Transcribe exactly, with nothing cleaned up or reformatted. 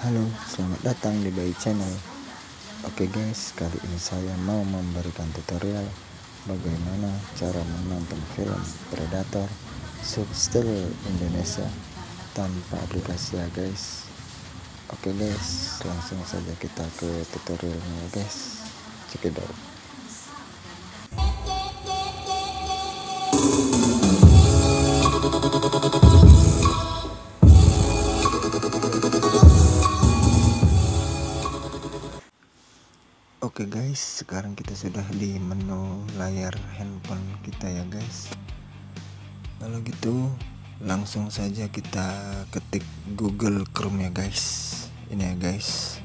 Halo, selamat datang di Bayi Channel. Oke guys, kali ini saya mau memberikan tutorial bagaimana cara menonton film Predator subtitle Indonesia tanpa aplikasi ya guys. Oke guys, langsung saja kita ke tutorialnya ya guys. Check it out. Oke guys, sekarang kita sudah di menu layar handphone kita ya guys. Kalau gitu langsung saja kita ketik Google Chrome ya guys. Ini ya guys.